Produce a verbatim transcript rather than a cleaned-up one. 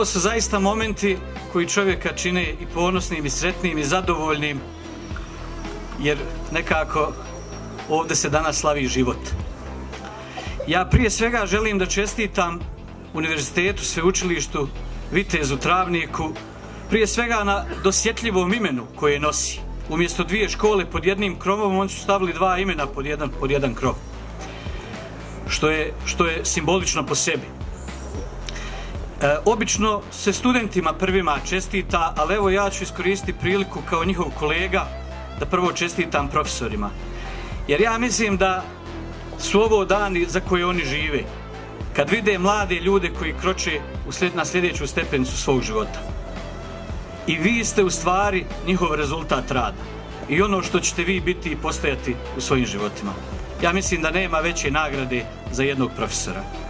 su zaista momenti koji čovjeka čine i ponosnim i sretnim i zadovoljnim, jer nekako ovdje se danas slavi život. Ja prije svega želim da čestitam Univerzitetu, sveučilištu Vitezu Travniku, prije svega na dosjetljivom imenu koje nosi. Umjesto dvije škole pod jednim krovom, oni su stavili dva imena pod jedan, pod jedan krov, što je, što je simbolično po sebi. E, obično se studentima prvima čestita, ali evo ja ću iskoristiti priliku kao njihov kolega da prvo čestitam profesorima. Jer ja mislim da su ovo dani za koje oni žive, kad vide mlade ljude koji kroče na sljedeću stepenicu svog života. I vi ste u stvari njihov rezultat rada i ono što ćete vi biti i postajati u svojim životima. Ja mislim da nema veće nagrade za jednog profesora.